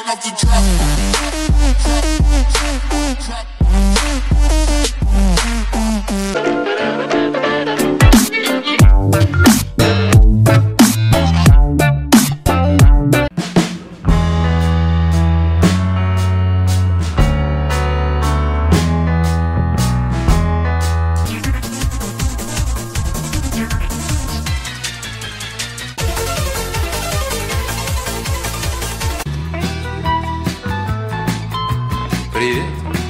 Привет.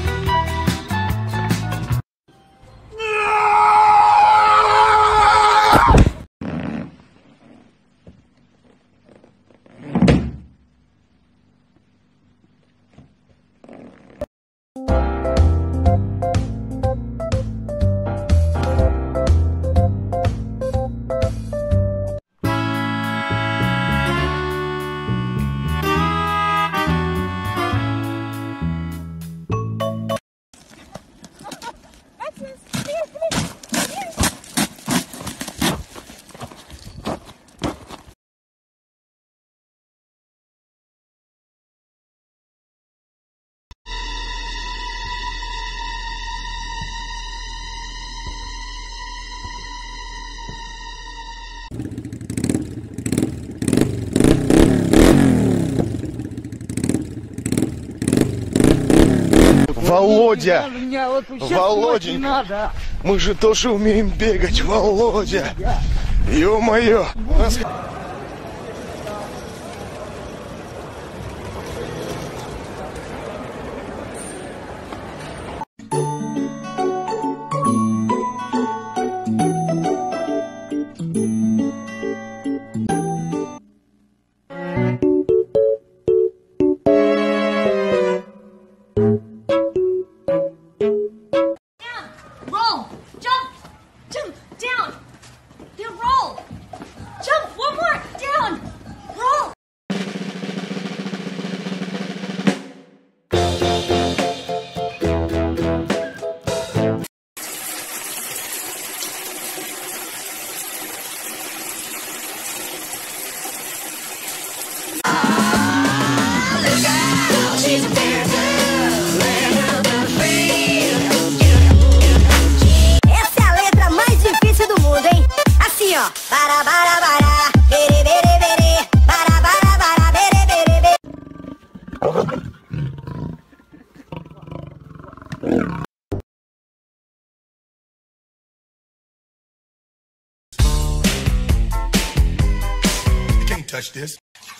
Володя! Володенька! Мы же тоже умеем бегать, Володя! Ё-моё! Touch this.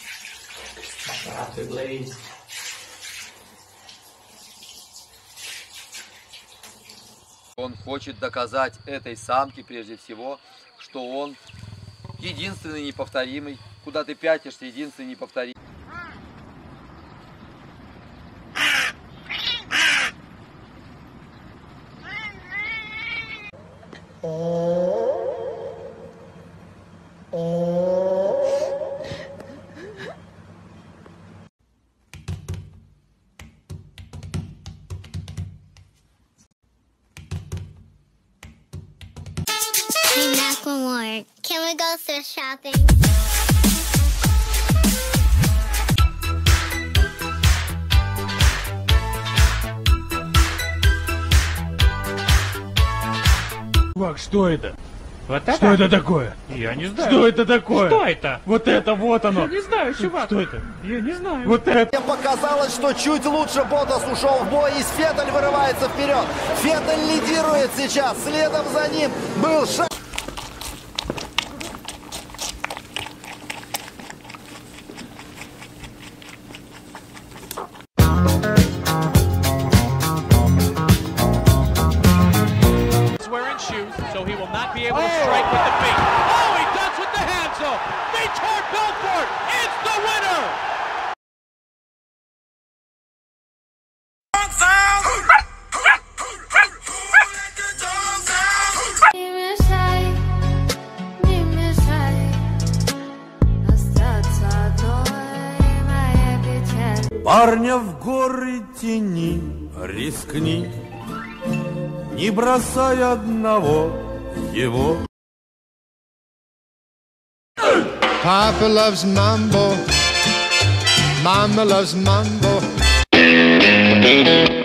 Он хочет доказать этой самке прежде всего, что он единственный неповторимый. Куда ты пятишься, единственный неповторимый. One more. Can we go thrift shopping? Чувак, что это? Вот это? Что это такое? Я не знаю. Что это такое? Что это? Вот это, вот оно. Я не знаю, чувак. Что это? Я не знаю. Вот это. Мне показалось, что чуть лучше Ботас ушел в бой, и Феттель вырывается вперед. Феттель лидирует сейчас, следом за ним был шаг. So he will not be able to strike with the feet. Oh, he does with the hands though. Vitor Belfort is the winner. Парня в горы тяни, рискни, не бросай одного его. Papa loves mambo, Mama loves mambo.